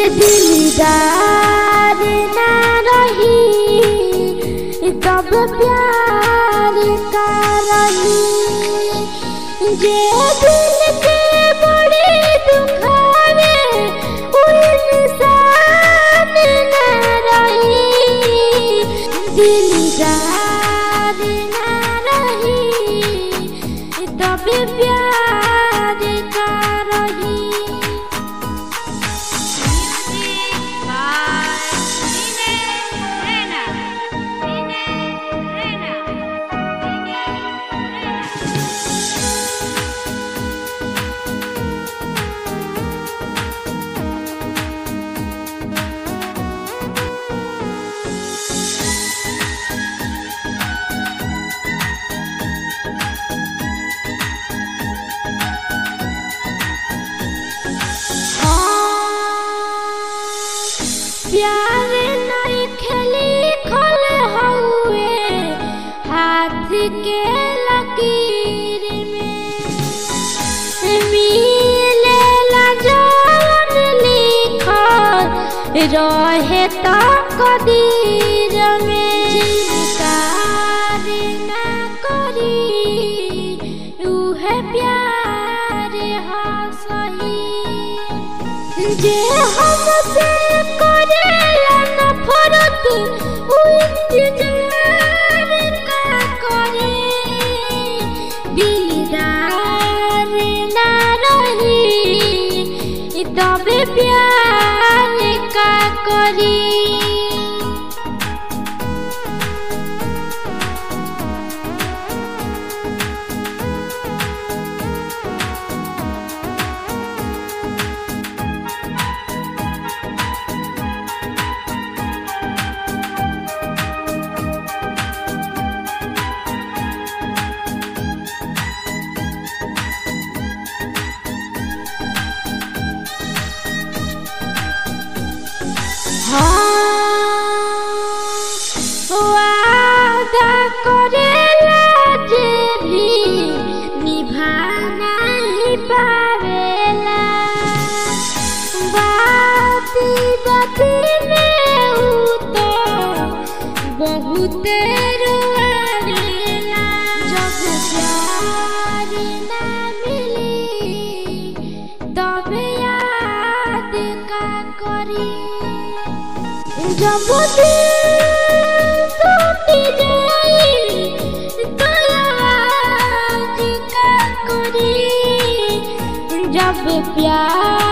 दिलदार ना रही तब प्यार का रही। जे दिल के बड़े दुखावे वो इंसान ना रही। दिलदार ना रही तब प्यार का रही। प्यार नहीं खेली खल हुए हाथ के लकीर में। मिले ला जौन लिखल रहे तो कदीर में। इनकार ना करी उहे प्यार हा सही। जे हमसे करेला नफरत वो इंतजार का करे। दिलदार ना रही तब प्यार का करी। वादा करेला जे भी निभा नहीं पावेला। बाती बाती में ऊ तो बहुत रोवेला। जब प्यार ना मिली तब याद का करी। जब दिल टूट जाए तो याद का करी। जब प्यार